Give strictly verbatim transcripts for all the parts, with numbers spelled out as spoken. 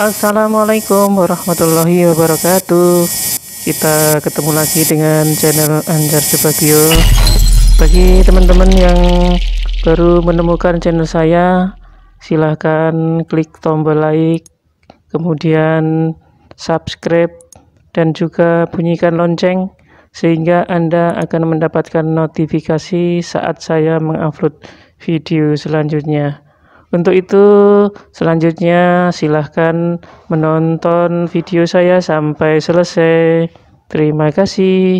Assalamualaikum warahmatullahi wabarakatuh. Kita ketemu lagi dengan channel Anjar Subagio. Bagi teman-teman yang baru menemukan channel saya, silahkan klik tombol like, kemudian subscribe, dan juga bunyikan lonceng sehingga Anda akan mendapatkan notifikasi saat saya mengupload video selanjutnya. Untuk itu, selanjutnya silahkan menonton video saya sampai selesai. Terima kasih.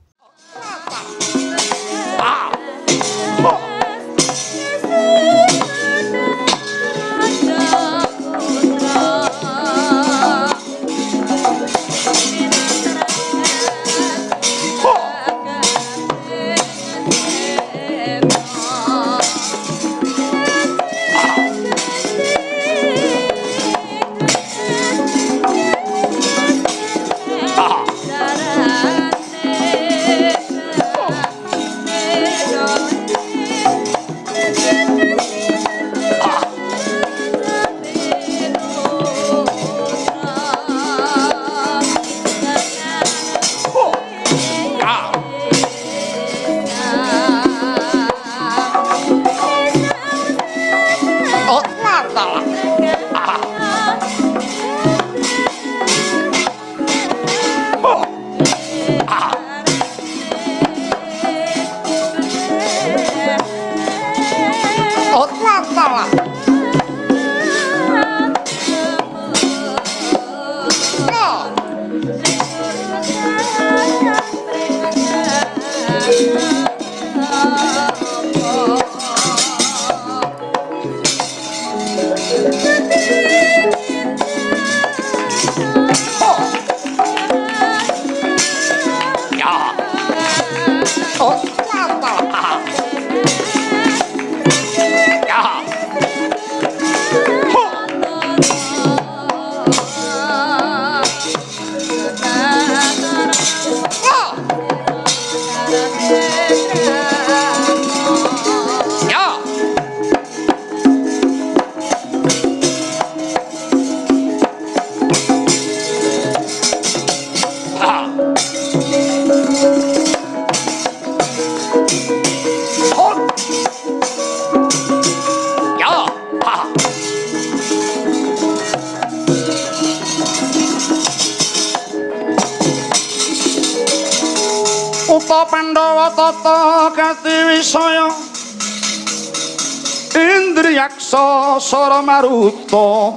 Pandhawa tata katiwisaya Indriyaksa sara maruta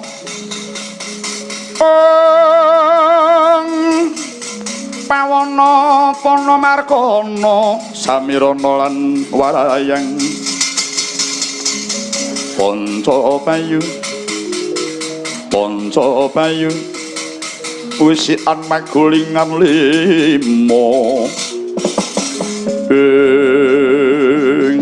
ing pawana pana markana samirana lan warayang Pancapayu Pancapayu wisikan magulingan lima Ing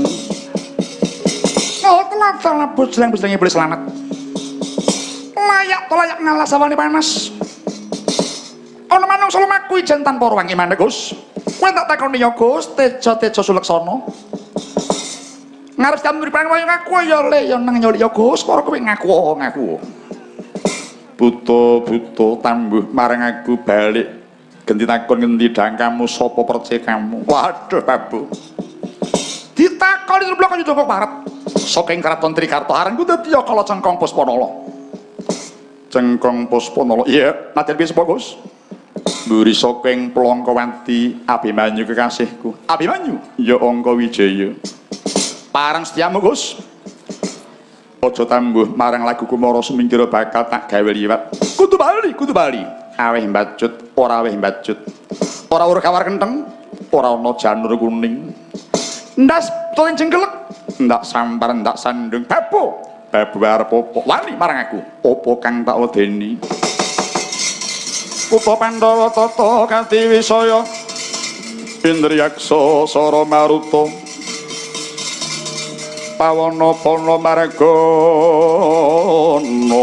Oh telat telat bujlang bujlangi boleh selamat Layak to layak ngalah sawane panas Ono manung solo makui jan tanpa ruang imane Gus Kowe tak takoni ya Gus Teja Teja Suleksana Ngarep jam ngripan wae ngaku ya le ya nang nyoli ya Gus karo kowe ngaku ngaku Buta buta tambuh marang aku balik ganti takon ngendi dangkamu sapa percaya kamu waduh babu ditakoni terus blok kok parep saking keraton Trikarta aranku dadi ya kala Cengkong Puspanala Cengkong Puspanala iya nadyan piye Gus mburi saking Plangkawanti Abimanyu kekasihku Abimanyu ya Angka Wijaya parang setiamu Gus aja tambuh marang lagu Kumara Sumingkira bakal tak gawe liwat kudu bali kudu bali aweh mbacut ora aweh mbacut ora ora kawar kenteng ora ana janur kuning ndas tulen jengkelek ndak sampar ndak sandung babu babu arep opo wani marang aku opo kang tak wedeni Putra Pandhawa tata katiwisaya Indriyaksa sara maruta pawana pana margana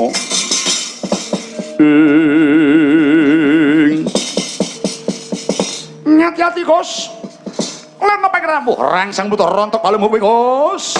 Ngati-hati Gus lena pangeramu rangsang butuh rontok palemu Gus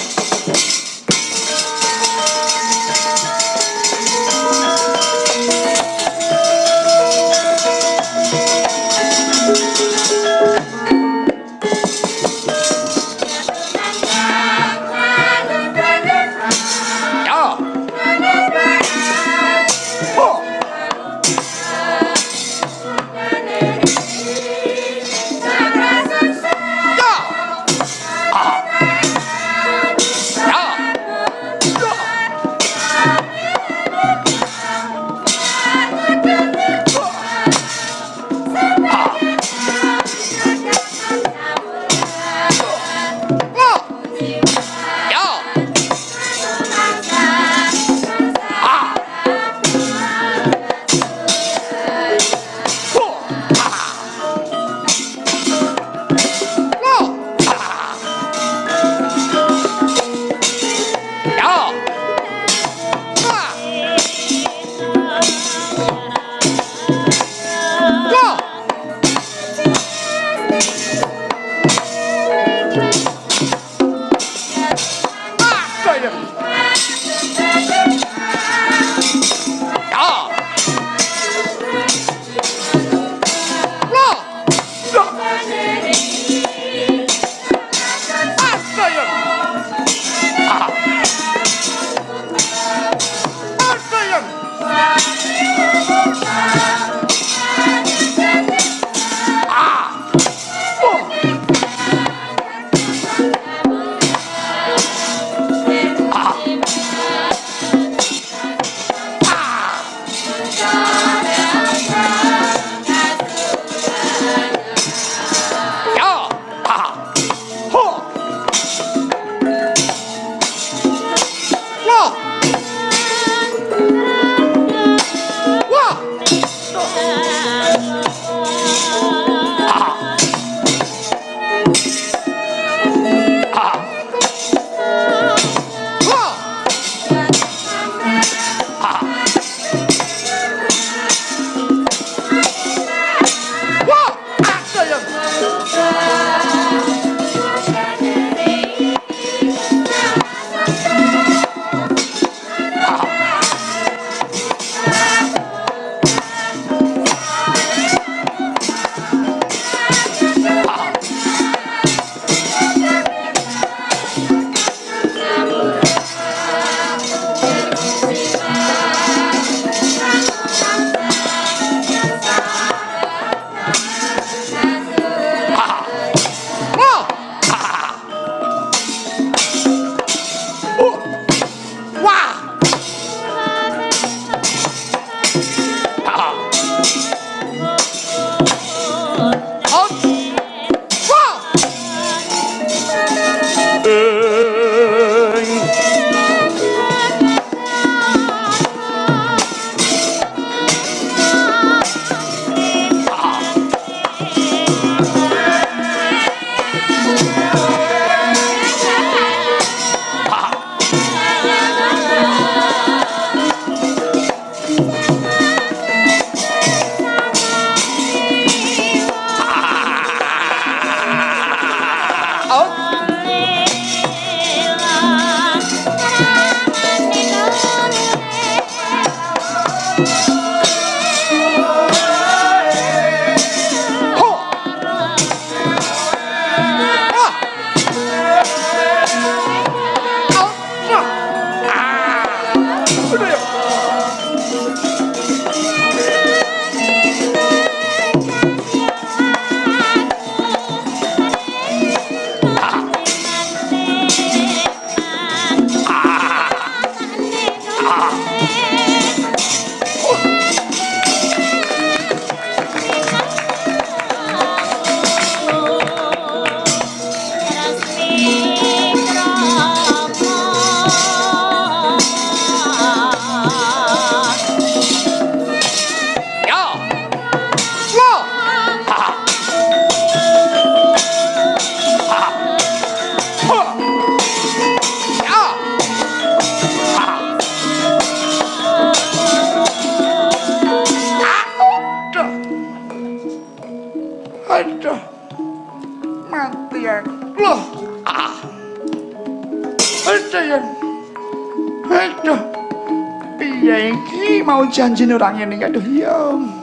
Janjine ora ngene iki aduh ya.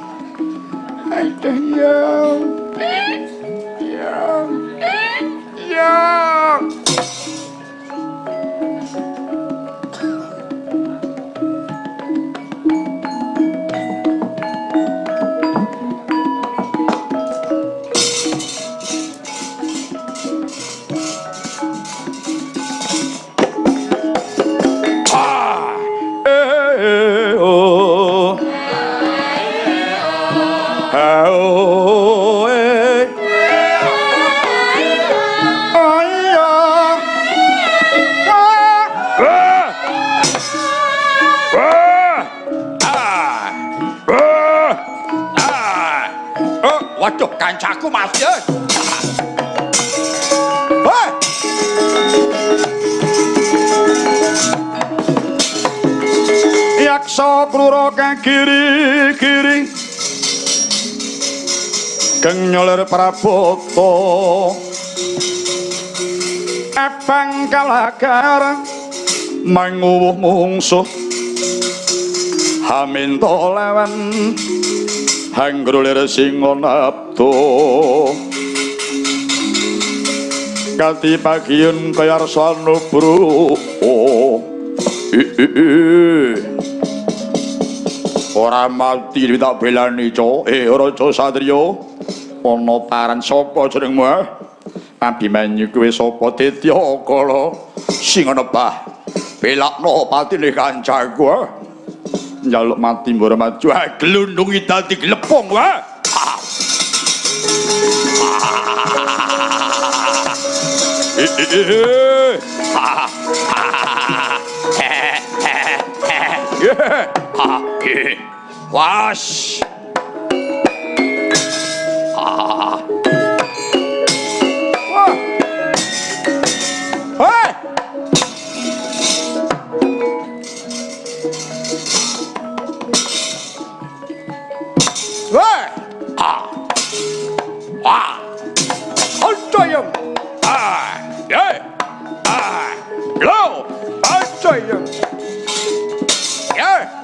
Aduh ya. Ya. Ya. Waduh, kancaku Mas ya. Hei. Yaksa Krura kang kiri-kiri kang nyoler Prabata abang kalagar manguwuh mungsuh haminta lawan hanggrolir singa napto kati pagiyun kaya rasana bro ora mati tak belani co eh raja satriya ana paran sapa jenengmu Abimanyu kuwi sapa Ditya Kala sing nebah belakno patine kancaku njaluk mati mbara maju glundungi dadi glepung wae was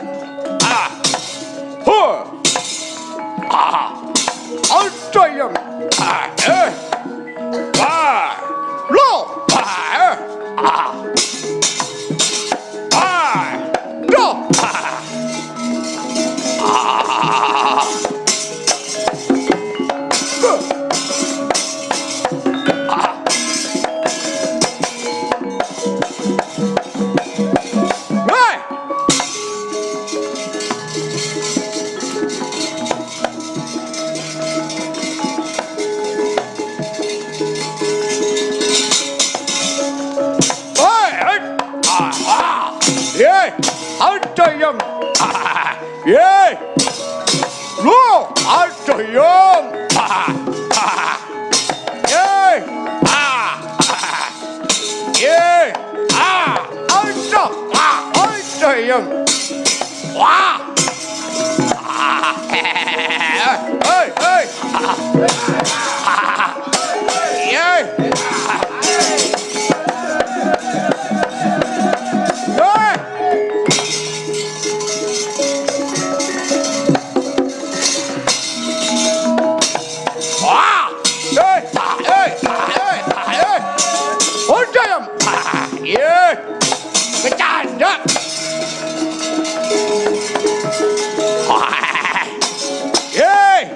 I'll try him. Ye. Lu, aduh yung. Ye. Ah. Ye. Ah. Aduh. Ah. Aduh yung. Wah. Hey, hey. Ye. Ye, bercanda. Ye,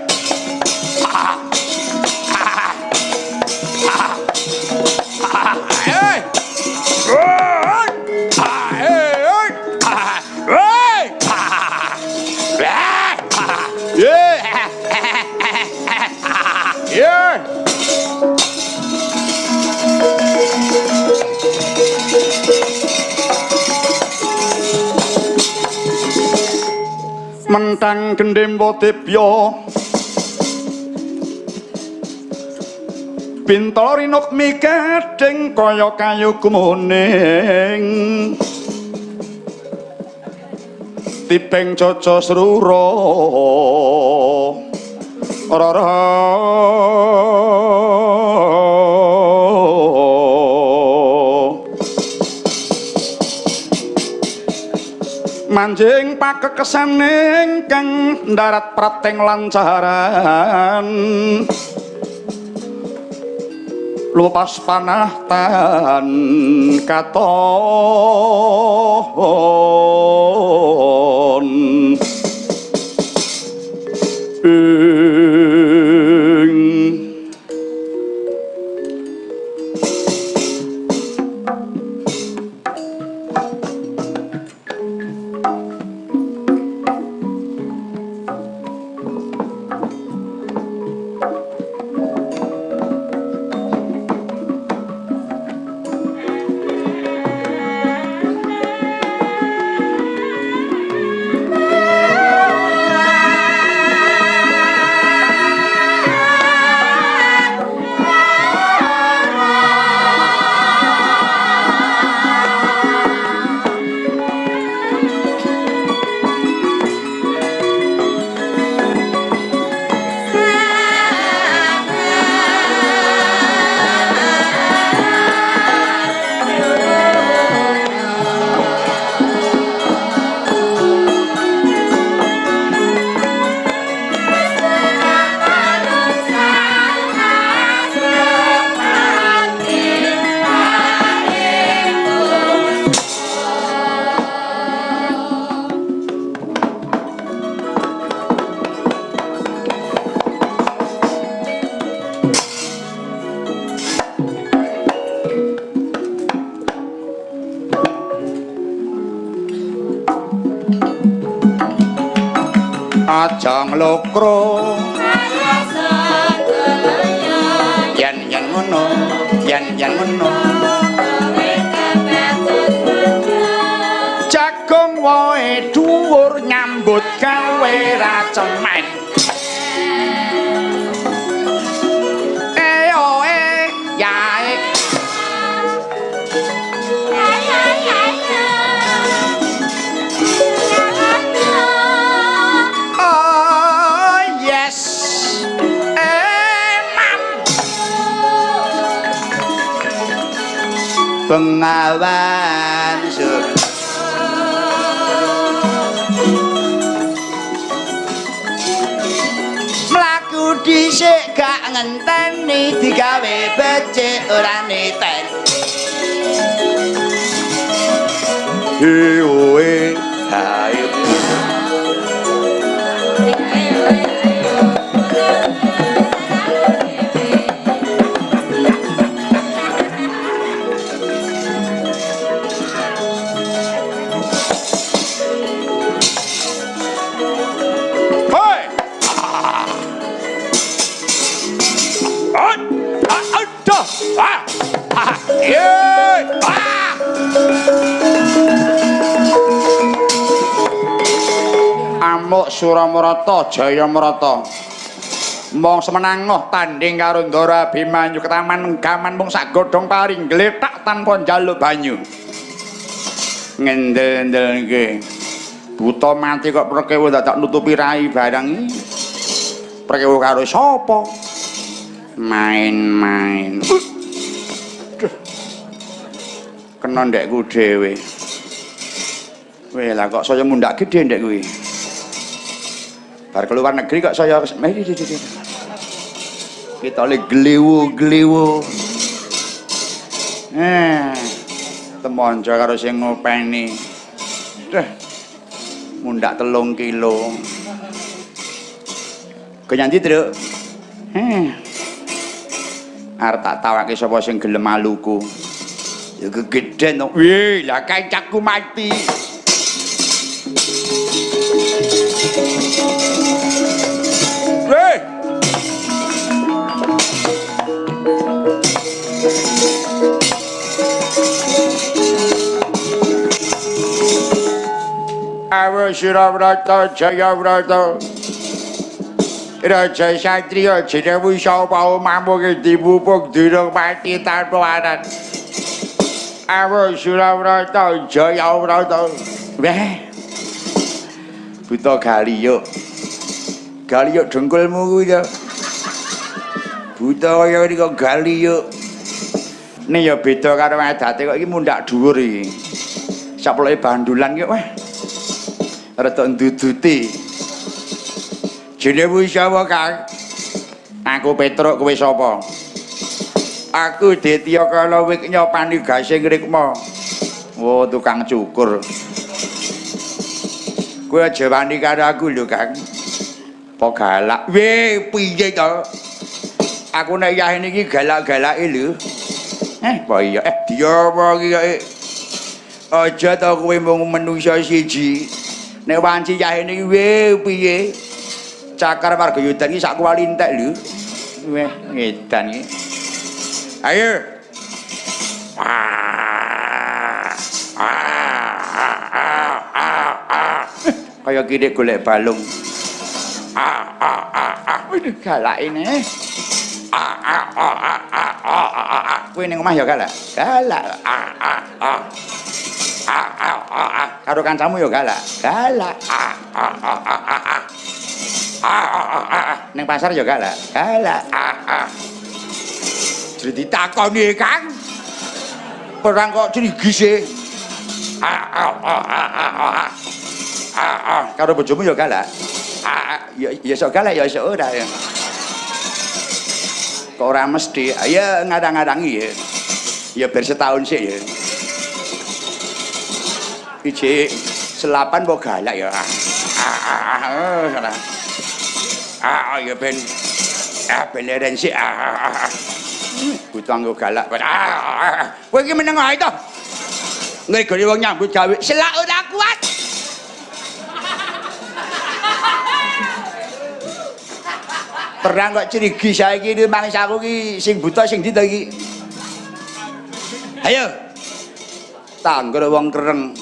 mentang gendembo tepyo bintol rinuk mikading kaya kayu kumuning tipeng coco seruro rara manjing pakekesaning kang darat prateng lancaran lupas panah tan katon ing ajang lokro yen yen ngono yen yen ngono jagung wae dhuwur nyambut gawe ra cemen eoe yae pengawan sur mlaku dhisik gak ngenteni digawe becik ora niten eoe hae Amuk Suramarata Jayamarata. Mong semenangoh tanding karo Ndara Abimanyu ketaman gaman mung sak godhong paring gletak tanpa njaluk banyu. Ngendel-endel nggih. Buta mati kok prekewo dadak nutupi rai barang iki. Prekewo karo sapa? Main-main. Kena ndekku dhewe. Weh lah kok saya mundak gede ndek kuwi. Bar keluar negeri kok saya kita oleh glewo-glewo. Eh, temonjo karo sing ngopeni. Duh. Mundak telung kilo. Kenyanti, Truk? Eh. Arep tak tawake sapa sing gelem aluku. Ya gegeden to. Wih, lah kancaku mati. Hei! Awo Surabrata Jayabrata. Raja Satria Jenewu sapa mamuke dipupuk durung mati tanpa aran. Awo Surabrata Jayabrata. Weh. Buta galiyuk. Galiyuk dengkulmu kuwi ya. Buta kaya iki kok galiyuk. Ini ya beda karo adate kok iki mundak dhuwur iki. Saploke bandulan ki weh. Rada nduduti. Jenewu sapa, Kang? Aku Petruk, kowe sapa? Aku Detya Kalawik nyopani gasing rikma. Oh, tukang cukur. Kowe aja wani karo aku lho, Kang. Po galak. Weh, piye to? Aku nek yahin iki galak-galake lho. Eh, apa iya? Eh, diapa iki kok? Aja to kowe mung manusa siji. Nek wanci yahin iki weh piye? Cakar Margayudan iki sak kuali entek lho. Weh, ngedan iki. Ayo. Ah. Ah. Ah. Ah. Kaya kiri golek balung. Ah ah ah ah. Waduh galak ini. Ah ah ah ah ah ah ah. Kowe ning omah ya galak. Galak. Ah ah ah. Ah ah ah ah. Karo kancamu ya galak. Galak. Ah ah ah ah ah. Ah ah ah ah. Ning pasar ya galak. Galak. Ah ah. Jadi ditakoni, Kang. Perang kok crigis e. Ah ah ah ah ah. Ah ah. Karo bojomu ya galak. Ah ya ya sok galak ya sok ora ya. Kok ora mesti. Ya ngadang-ngadangi ya. Ya ber setahun sih ya. Iji selapan kok galak ya. Ah ah ah salah. Ah ya ben ah beneran sih. Ah ah. Butang kok galak. Ah. Kowe iki meneng ae to. Ngegoni wong nyambut gawe selak ora kuat. Perang kok crigi saiki iki mangis aku iki sing buta sing ndi to iki. Ayo. Tangger wong kereng.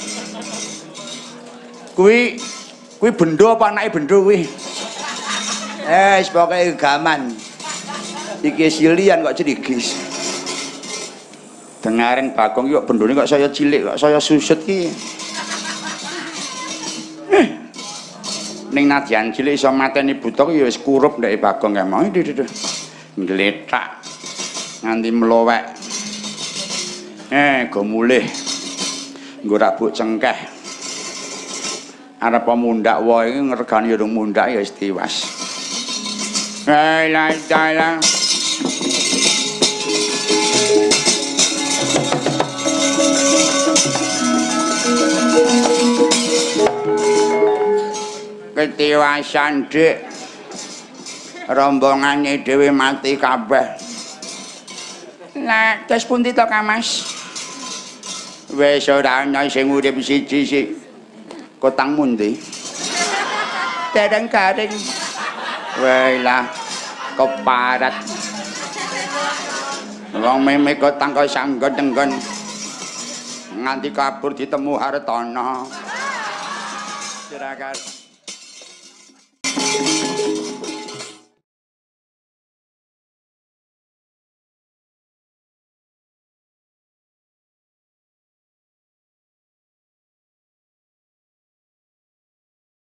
Kuwi kuwi bendo apa anake bendo kuwi? Eh, wis pokoke gaman. Iki silian kok crigis. Dengaren Bagong kok bendone kok saya cilik kok saya susut ki. Eh. Ning nadyan cilik iso mateni buta ya wis kurup ndek Bagong kae mau. Ngletak nganti mlowek. Eh, go mulih. Nggo rabuk cengkeh. Arep mundak wae iki ngregani ya mundak ya wis tiwas. La ilaha illallah. Ketiwasan dik rombongane dhewe mati kabeh. Lah terus pundi to Kang Mas? Wis ora ana sing urip siji sik. Kotangmu ndi? Dereng garing. Weh lah keparat. Wong meme kotang kok sanggon-tenggon. Nganti kabur ditemu Hartono. Silakan.